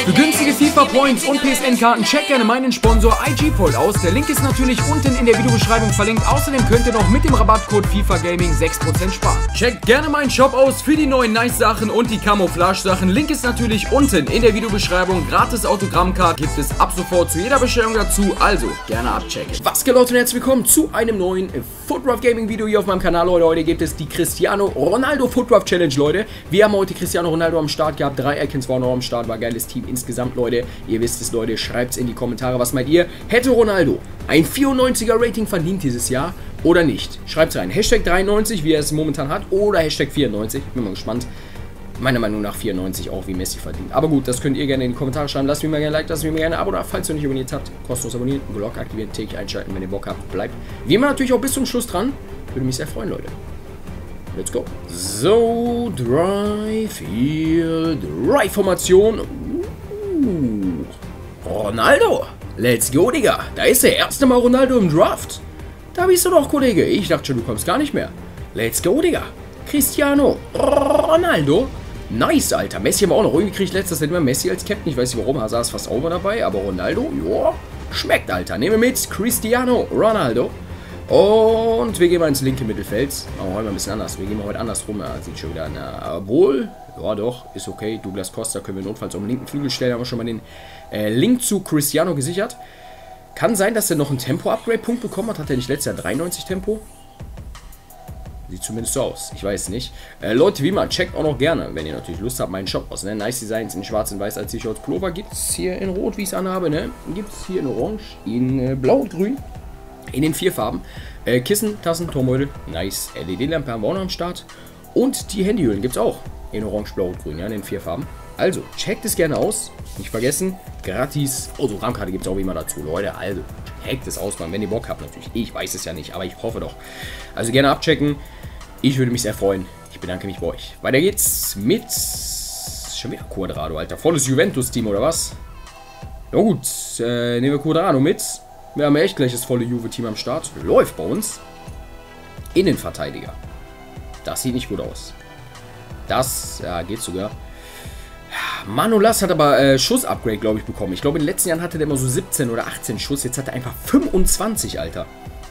Für günstige FIFA Points und PSN-Karten checkt gerne meinen Sponsor IGPoint aus. Der Link ist natürlich unten in der Videobeschreibung verlinkt. Außerdem könnt ihr noch mit dem Rabattcode FIFA Gaming 6% sparen. Checkt gerne meinen Shop aus für die neuen Nice-Sachen und die Camouflage-Sachen. Link ist natürlich unten in der Videobeschreibung. Gratis Autogrammcard gibt es ab sofort zu jeder Bestellung dazu. Also gerne abchecken. Was geht, Leute, und herzlich willkommen zu einem neuen Footdraft Gaming Video hier auf meinem Kanal, Leute. Heute gibt es die Cristiano Ronaldo Footdraft Challenge, Leute. Wir haben heute Cristiano Ronaldo am Start gehabt. 3 Icons waren noch am Start. War ein geiles Team insgesamt, Leute. Ihr wisst es, Leute. Schreibt es in die Kommentare. Was meint ihr? Hätte Ronaldo ein 94er Rating verdient dieses Jahr oder nicht? Schreibt es rein. Hashtag 93, wie er es momentan hat, oder Hashtag 94. Bin mal gespannt. Meiner Meinung nach 94 auch, wie Messi verdient. Aber gut, das könnt ihr gerne in die Kommentare schreiben. Lasst mir mal gerne ein Like, lasst mir mal gerne ein Abo da, falls ihr noch nicht abonniert habt. Kostenlos abonnieren, Glocke aktivieren, täglich einschalten, wenn ihr Bock habt. Bleibt wie immer natürlich auch bis zum Schluss dran. Würde mich sehr freuen, Leute. Let's go. So, 3, 4, 3 Formation. Ronaldo. Let's go, Digga. Da ist der erste Mal Ronaldo im Draft. Da bist du doch, Kollege. Ich dachte schon, du kommst gar nicht mehr. Let's go, Digga. Cristiano Ronaldo. Nice, Alter. Messi haben wir auch noch irgendwie gekriegt. Letztes Mal Messi als Captain. Ich weiß nicht warum. Hazard ist fast auch mal dabei. Aber Ronaldo, joa, schmeckt, Alter. Nehmen wir mit. Cristiano Ronaldo. Und wir gehen mal ins linke Mittelfeld. Machen wir heute mal ein bisschen anders. Wir gehen mal heute andersrum. Ja, sieht schon wieder, obwohl, ja doch, ist okay. Douglas Costa können wir notfalls auf den linken Flügel stellen. Haben wir schon mal den Link zu Cristiano gesichert. Kann sein, dass er noch einen Tempo-Upgrade-Punkt bekommen hat. Hat er nicht letztes Jahr 93 Tempo? Sieht zumindest so aus. Ich weiß nicht. Leute, wie immer, checkt auch noch gerne, wenn ihr natürlich Lust habt, meinen Shop aus. Ne? Nice Designs in schwarz und weiß als T-Shirts. Pullover gibt es hier in rot, wie ich es anhabe. Ne? Gibt es hier in orange, in blau und grün. In den 4 Farben. Kissen, Tassen, Turmbeutel. Nice. LED-Lampe haben wir auch noch am Start. Und die Handyhüllen gibt es auch. In orange, blau und grün. Ja, in den 4 Farben. Also, checkt es gerne aus. Nicht vergessen, gratis Autogrammkarte gibt es auch wie immer dazu. Leute, also, checkt es aus, wenn ihr Bock habt natürlich. Ich weiß es ja nicht, aber ich hoffe doch. Also gerne abchecken. Ich würde mich sehr freuen. Ich bedanke mich bei euch. Weiter geht's mit... Schon wieder Cuadrado, Alter. Volles Juventus-Team, oder was? Na gut, nehmen wir Cuadrado mit. Wir haben ja echt gleich das volle Juve-Team am Start. Läuft bei uns. Innenverteidiger. Das sieht nicht gut aus. Das, ja, geht sogar. Manolas hat aber Schuss-Upgrade, glaube ich, bekommen. Ich glaube, in den letzten Jahren hatte der immer so 17 oder 18 Schuss. Jetzt hat er einfach 25, Alter.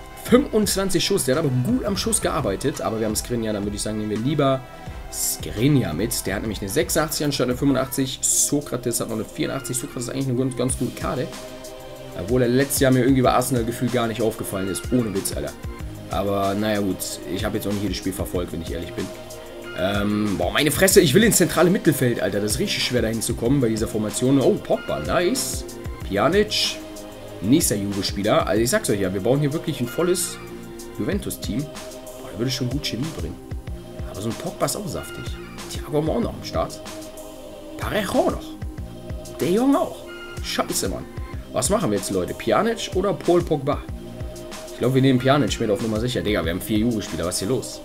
25 Schuss. Der hat aber gut am Schuss gearbeitet. Aber wir haben Skriniar, dann würde ich sagen, nehmen wir lieber Skriniar mit. Der hat nämlich eine 86 anstatt eine 85. Sokrates hat noch eine 84. Sokrates ist eigentlich eine ganz gute Karte. Obwohl er letztes Jahr mir irgendwie bei Arsenal gefühlt gar nicht aufgefallen ist. Ohne Witz, Alter. Aber naja gut, ich habe jetzt auch nicht jedes Spiel verfolgt, wenn ich ehrlich bin. Boah, meine Fresse, ich will ins zentrale Mittelfeld, Alter. Das ist richtig schwer dahin zu kommen bei dieser Formation. Oh, Pogba, nice. Pjanic, nächster Juve-Spieler. Also ich sag's euch ja, wir bauen hier wirklich ein volles Juventus-Team. Boah, der würde schon gut Chemie bringen. Aber so ein Pogba ist auch saftig. Thiago haben wir auch noch am Start. Parejo noch. Der Junge auch. Scheiße, Mann. Was machen wir jetzt, Leute? Pjanic oder Paul Pogba? Ich glaube, wir nehmen Pjanic mit auf Nummer sicher. Digga, wir haben 4 Juve-Spieler. Was ist hier los?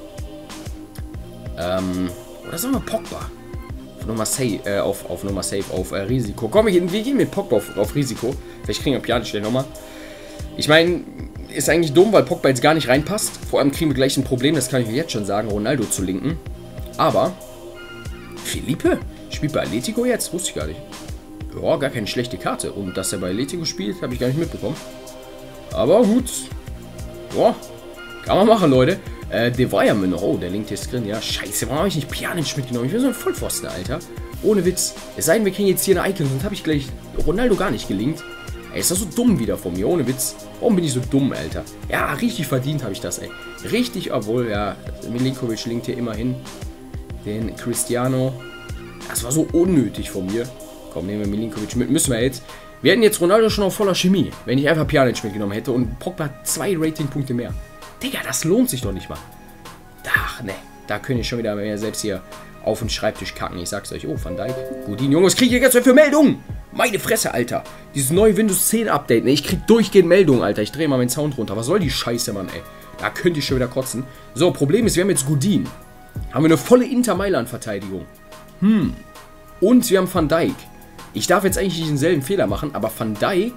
Oder sagen wir Pogba? Auf Nummer Safe, auf Nummer Safe, auf Risiko. Komm, wir gehen mit Pogba auf Risiko. Vielleicht kriegen wir Pjanic den nochmal. Ich meine, ist eigentlich dumm, weil Pogba jetzt gar nicht reinpasst. Vor allem kriegen wir gleich ein Problem, das kann ich euch jetzt schon sagen, Ronaldo zu linken. Aber, Felipe spielt bei Atletico jetzt? Wusste ich gar nicht. Ja, gar keine schlechte Karte. Und dass er bei Atletico spielt, habe ich gar nicht mitbekommen. Aber gut. Ja, kann man machen, Leute. De Weiermann noch. Oh, der linkt hier drin. Ja, scheiße. Warum habe ich nicht Pjanic mitgenommen? Ich bin so ein Vollpfosten, Alter. Ohne Witz. Es sei denn, wir kriegen jetzt hier eine Icon. Sonst habe ich gleich Ronaldo gar nicht gelinkt. Ey, ist das so dumm wieder von mir. Ohne Witz. Warum bin ich so dumm, Alter? Ja, richtig verdient habe ich das, ey. Richtig, obwohl, ja, Milinkovic linkt hier immerhin den Cristiano. Das war so unnötig von mir. Komm, nehmen wir Milinkovic mit. Müssen wir jetzt. Wir hätten jetzt Ronaldo schon auf voller Chemie, wenn ich einfach Pjanic mitgenommen hätte und Pogba 2 Ratingpunkte mehr. Digga, das lohnt sich doch nicht mal. Ach, ne. Da könnte ich schon wieder mehr selbst hier auf den Schreibtisch kacken. Ich sag's euch. Oh, Van Dijk. Godin, Junge, was krieg ich jetzt für Meldungen? Meine Fresse, Alter. Dieses neue Windows 10 Update, ne? Ich krieg durchgehend Meldungen, Alter. Ich drehe mal meinen Sound runter. Was soll die Scheiße, Mann, ey? Da könnte ich schon wieder kotzen. So, Problem ist, wir haben jetzt Godin. Haben wir eine volle Inter-Mailand-Verteidigung. Und wir haben Van Dijk. Ich darf jetzt eigentlich nicht denselben Fehler machen, aber Van Dijk,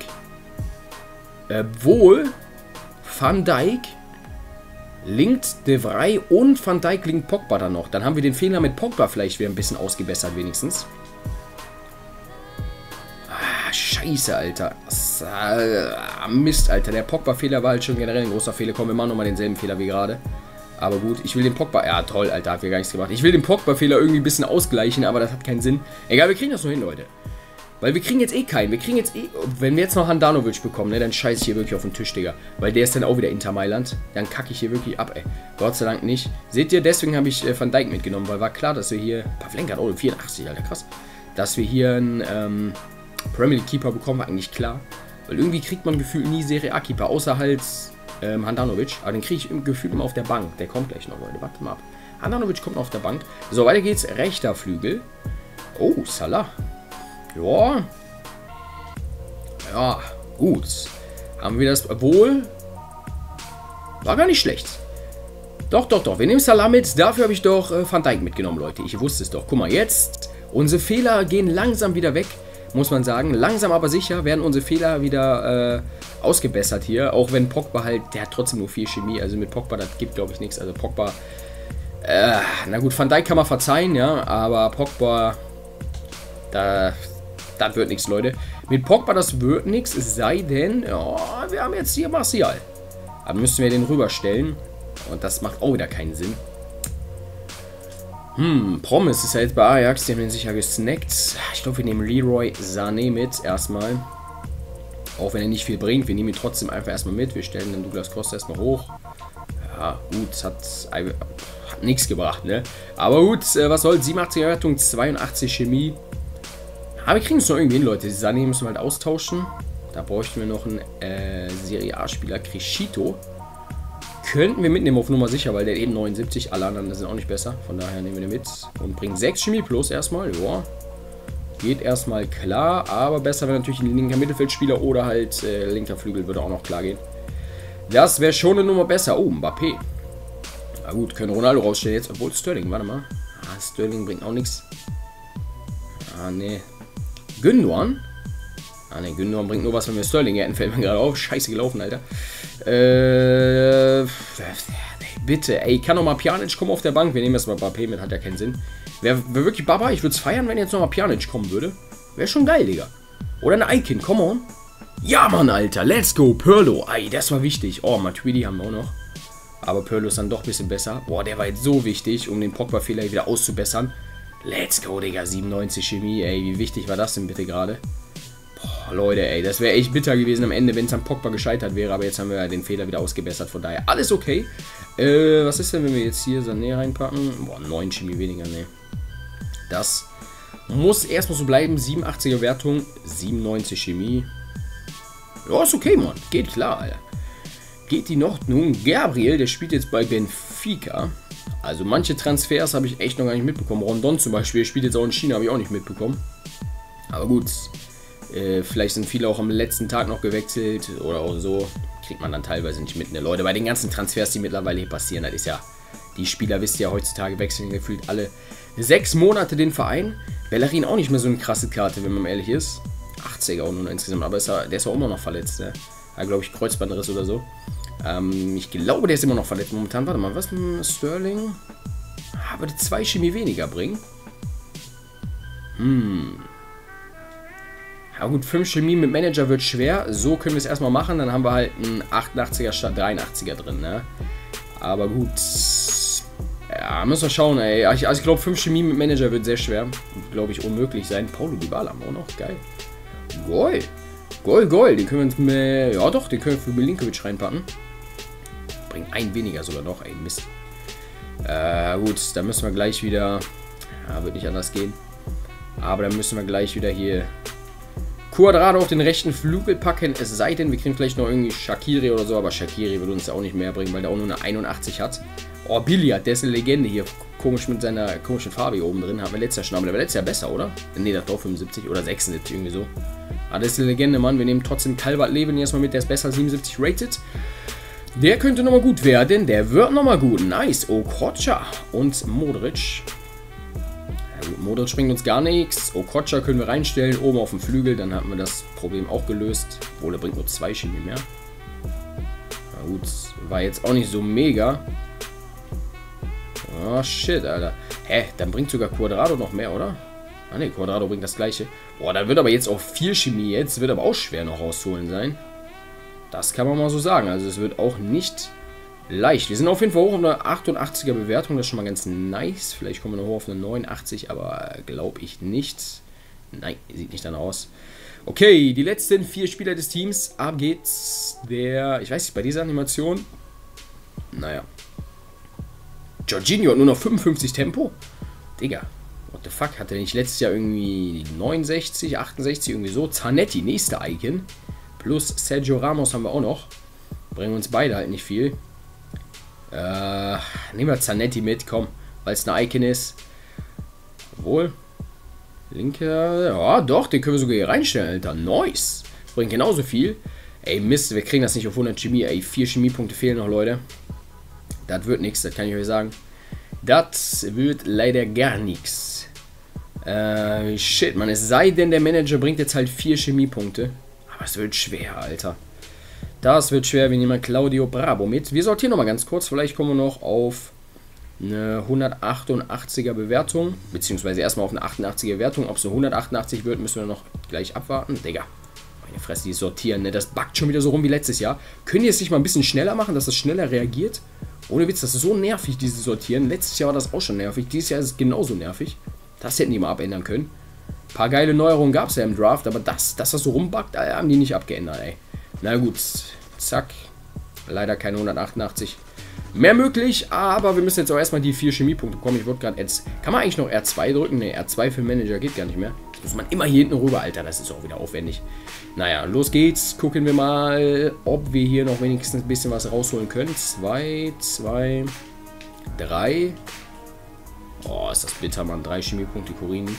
Van Dijk linkt De Vrij und Van Dijk linkt Pogba dann noch. Dann haben wir den Fehler mit Pogba vielleicht wieder ein bisschen ausgebessert wenigstens. scheiße, Alter. Mist, Alter. Der Pogba-Fehler war halt schon generell ein großer Fehler. Komm, wir machen nochmal denselben Fehler wie gerade. Aber gut, ich will den Pogba... Ja, toll, Alter, hat wir gar nichts gemacht. Ich will den Pogba-Fehler irgendwie ein bisschen ausgleichen, aber das hat keinen Sinn. Egal, wir kriegen das nur hin, Leute. Weil wir kriegen jetzt eh keinen. Wir kriegen jetzt eh... Wenn wir jetzt noch Handanovic bekommen, ne, dann scheiße ich hier wirklich auf den Tisch, Digga. Weil der ist dann auch wieder Inter Mailand. Dann kacke ich hier wirklich ab, ey. Gott sei Dank nicht. Seht ihr, deswegen habe ich Van Dijk mitgenommen, weil war klar, dass wir hier... Pavlenka hat auch 84, Alter, krass. Dass wir hier einen Premier League Keeper bekommen, war eigentlich klar. Weil irgendwie kriegt man gefühlt nie Serie A Keeper, außer halt... Handanovic, aber den kriege ich im Gefühl immer auf der Bank. Der kommt gleich noch, Leute. Warte mal ab. Handanovic kommt noch auf der Bank. So, weiter geht's. Rechter Flügel. Oh, Salah. Ja. Ja, gut. Haben wir das wohl? War gar nicht schlecht. Doch, doch, doch. Wir nehmen Salah mit. Dafür habe ich doch Van Dijk mitgenommen, Leute. Ich wusste es doch. Guck mal, jetzt. Unsere Fehler gehen langsam wieder weg. Muss man sagen. Langsam aber sicher werden unsere Fehler wieder ausgebessert hier. Auch wenn Pogba halt, der hat trotzdem nur 4 Chemie. Also mit Pogba, das gibt, glaube ich, nichts. Also Pogba, na gut, Van Dijk kann man verzeihen, ja. Aber Pogba, das wird nichts, Leute. Mit Pogba, das wird nichts. Es sei denn, ja, wir haben jetzt hier Martial. Aber müssen wir den rüberstellen. Und das macht auch wieder keinen Sinn. Promise ist ja jetzt bei Ajax, die haben den sicher gesnackt. Ich glaube, wir nehmen Leroy Sané mit erstmal. Auch wenn er nicht viel bringt, wir nehmen ihn trotzdem einfach erstmal mit. Wir stellen den Douglas Costa erstmal hoch. Ja, gut, hat nichts gebracht, ne? Aber gut, was soll's? 87er Wertung, 82 Chemie. Aber wir kriegen es noch irgendwie hin, Leute. Die Sané müssen wir halt austauschen. Da bräuchten wir noch einen Serie A-Spieler, Crescito. Könnten wir mitnehmen auf Nummer sicher, weil der hat eben 79, alle anderen sind auch nicht besser. Von daher nehmen wir den mit und bringen 6 Chemie plus erstmal. Ja, geht erstmal klar, aber besser wäre natürlich ein linker Mittelfeldspieler oder halt linker Flügel würde auch noch klar gehen. Das wäre schon eine Nummer besser. Oh, Mbappé. Na gut, können Ronaldo rausstellen jetzt, obwohl Sterling, warte mal. Sterling bringt auch nichts. Ne. Gündogan. Ne, Gündogan bringt nur was, wenn wir Sterling hätten, fällt mir gerade auf. Scheiße gelaufen, Alter. Bitte, ey, kann noch mal Pjanic kommen auf der Bank? Wir nehmen jetzt mal Mbappé mit, hat ja keinen Sinn. Wäre wirklich Baba, ich würde es feiern, wenn jetzt noch mal Pjanic kommen würde. Wäre schon geil, Digga. Oder eine Icon, come on. Ja, Mann, Alter, let's go, Pirlo. Ey, das war wichtig. Oh, Matuidi haben wir auch noch. Aber Pirlo ist dann doch ein bisschen besser. Boah, der war jetzt so wichtig, um den Pogba-Fehler wieder auszubessern. Let's go, Digga, 97 Chemie, ey, wie wichtig war das denn bitte gerade? Boah, Leute, ey, das wäre echt bitter gewesen am Ende, wenn es am Pogba gescheitert wäre, aber jetzt haben wir ja den Fehler wieder ausgebessert, von daher alles okay. Was ist denn, wenn wir jetzt hier Sané reinpacken? Boah, 9 Chemie weniger, ne. Das muss erstmal so bleiben, 87er Wertung, 97 Chemie. Ja, ist okay, Mann, geht klar, Alter. Geht die noch? Nun, Gabriel, der spielt jetzt bei Benfica. Also manche Transfers habe ich echt noch gar nicht mitbekommen. Rondon zum Beispiel spielt jetzt auch in China, habe ich auch nicht mitbekommen. Aber gut, vielleicht sind viele auch am letzten Tag noch gewechselt oder auch so. Kriegt man dann teilweise nicht mit, ne Leute. Bei den ganzen Transfers, die mittlerweile hier passieren, das ist ja, die Spieler, wisst ihr ja, heutzutage wechseln gefühlt alle 6 Monate den Verein. Bellerin auch nicht mehr so eine krasse Karte, wenn man ehrlich ist. 80er auch nur insgesamt, aber der ist auch immer noch verletzt, ne? Ja, glaube ich, Kreuzbandriss oder so. Ich glaube, der ist immer noch verletzt momentan. Warte mal, was mit Sterling? Würde 2 Chemie weniger bringen. Ja gut, 5 Chemie mit Manager wird schwer. So können wir es erstmal machen. Dann haben wir halt einen 88er statt 83er drin, ne? Aber gut. Ja, müssen wir schauen, ey. Also ich glaube, 5 Chemie mit Manager wird sehr schwer. Glaube ich, unmöglich sein. Paulo Dybala haben wir auch noch. Geil. Goal. Goal. Den können wir uns mit... Ja doch, den können wir für Milinkovic reinpacken. Bringt einen weniger sogar noch. Ey, Mist. Gut, dann müssen wir gleich wieder... Ja, wird nicht anders gehen. Aber dann müssen wir gleich wieder hier... Cuadrado auf den rechten Flügel packen. Es sei denn, wir kriegen vielleicht noch irgendwie Shaqiri oder so. Aber Shaqiri würde uns ja auch nicht mehr bringen, weil der auch nur eine 81 hat. Oh, Billiard, der ist eine Legende hier. Komisch mit seiner komischen Farbe hier oben drin. Haben wir letztes Jahr schon. Aber der war letztes Jahr besser, oder? Ne, das war 75 oder 76 irgendwie so. Aber das ist eine Legende, Mann. Wir nehmen trotzdem Calvert-Lewin erstmal mit. Der ist besser, 77 rated. Der könnte nochmal gut werden. Der wird nochmal gut. Nice. Okocha und Modric. Ja, gut, Modric bringt uns gar nichts. Okocha können wir reinstellen. Oben auf dem Flügel. Dann haben wir das Problem auch gelöst. Obwohl, er bringt nur 2 Chemie mehr. Na gut. War jetzt auch nicht so mega. Oh, shit, Alter. Hä? Dann bringt sogar Cuadrado noch mehr, oder? Ah ne, Quadrado bringt das gleiche. Boah, da wird aber jetzt auch viel Chemie jetzt. Wird aber auch schwer noch rausholen sein. Das kann man mal so sagen. Also es wird auch nicht leicht. Wir sind auf jeden Fall hoch auf eine 88er Bewertung. Das ist schon mal ganz nice. Vielleicht kommen wir noch hoch auf eine 89, aber glaube ich nicht. Nein, sieht nicht danach aus. Okay, die letzten 4 Spieler des Teams. Ab geht's. Ich weiß nicht, bei dieser Animation. Naja. Jorginho hat nur noch 55 Tempo. Digga. What the fuck? Hat er nicht letztes Jahr irgendwie 69, 68, irgendwie so? Zanetti, nächste Icon. Plus Sergio Ramos haben wir auch noch. Bringen uns beide halt nicht viel. Nehmen wir Zanetti mit, komm. Weil es eine Icon ist. Obwohl. Linker. Ja, doch, den können wir sogar hier reinstellen, Alter. Nice. Bringt genauso viel. Ey, Mist, wir kriegen das nicht auf 100 Chemie. Ey, 4 Chemiepunkte fehlen noch, Leute. Das wird nichts, das kann ich euch sagen. Das wird leider gar nichts. Shit, man. Es sei denn, der Manager bringt jetzt halt 4 Chemiepunkte. Aber es wird schwer, Alter. Das wird schwer. Wir nehmen Claudio Bravo mit. Wir sortieren nochmal ganz kurz. Vielleicht kommen wir noch auf eine 188er Bewertung. Beziehungsweise erstmal auf eine 88er Bewertung. Ob es eine 188 wird, müssen wir noch gleich abwarten. Digga. Meine Fresse, die sortieren, ne? Das buggt schon wieder so rum wie letztes Jahr. Können die es nicht mal ein bisschen schneller machen, dass es schneller reagiert? Ohne Witz, das ist so nervig, dieses Sortieren. Letztes Jahr war das auch schon nervig. Dieses Jahr ist es genauso nervig. Das hätten die mal abändern können. Ein paar geile Neuerungen gab es ja im Draft, aber dass das so rumbuggt, haben die nicht abgeändert, ey. Na gut, zack. Leider keine 188. Mehr möglich, aber wir müssen jetzt auch erstmal die 4 Chemiepunkte bekommen. Ich wollte gerade jetzt... Kann man eigentlich noch R2 drücken? Ne, R2 für den Manager geht gar nicht mehr. Das muss man immer hier hinten rüber, Alter. Das ist auch wieder aufwendig. Naja, los geht's. Gucken wir mal, ob wir hier noch wenigstens ein bisschen was rausholen können. 2, 3. Oh, ist das bitter, Mann. 3 Chemiepunkte Kurini.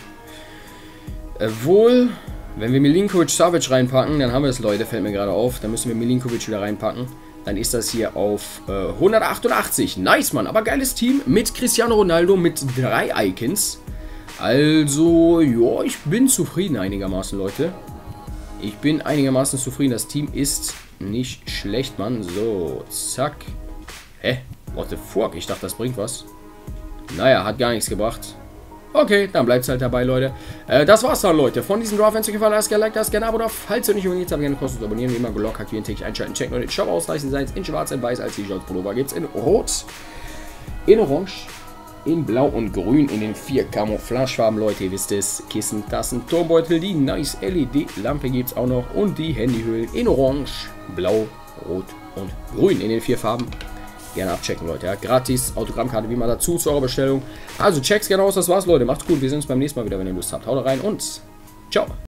Wohl, wenn wir Milinkovic Savic reinpacken, dann haben wir es, Leute. Fällt mir gerade auf. Dann müssen wir Milinkovic wieder reinpacken. Dann ist das hier auf 188. Nice, Mann. Aber geiles Team mit Cristiano Ronaldo mit 3 Icons. Also, ja, ich bin zufrieden einigermaßen, Leute. Ich bin einigermaßen zufrieden. Das Team ist nicht schlecht, Mann. So, zack. Hä? What the fuck? Ich dachte, das bringt was. Naja, hat gar nichts gebracht. Okay, dann bleibt es halt dabei, Leute. Das war's dann, Leute. Von diesem Draft, wenn es euch gefallen hat, lasst gerne Like, lasst gerne Abo da. Falls ihr nicht abonniert habt, gerne kostenlos abonnieren. Wie immer, Glock aktivieren, täglich einschalten, checken und den Shop ausreichen. Seien es in schwarz, in weiß, als T-Shirts, Pullover gibt es in rot, in orange, in blau und grün, in den 4 Camouflagefarben, Leute. Ihr wisst es. Kissen, Tassen, Turmbeutel, die nice LED-Lampe gibt es auch noch. Und die Handyhüllen in orange, blau, rot und grün in den 4 Farben. Gerne abchecken, Leute. Ja, gratis Autogrammkarte wie immer dazu zu eurer Bestellung. Also checkt's gerne aus. Das war's, Leute. Macht's gut. Wir sehen uns beim nächsten Mal wieder, wenn ihr Lust habt. Haut rein und ciao.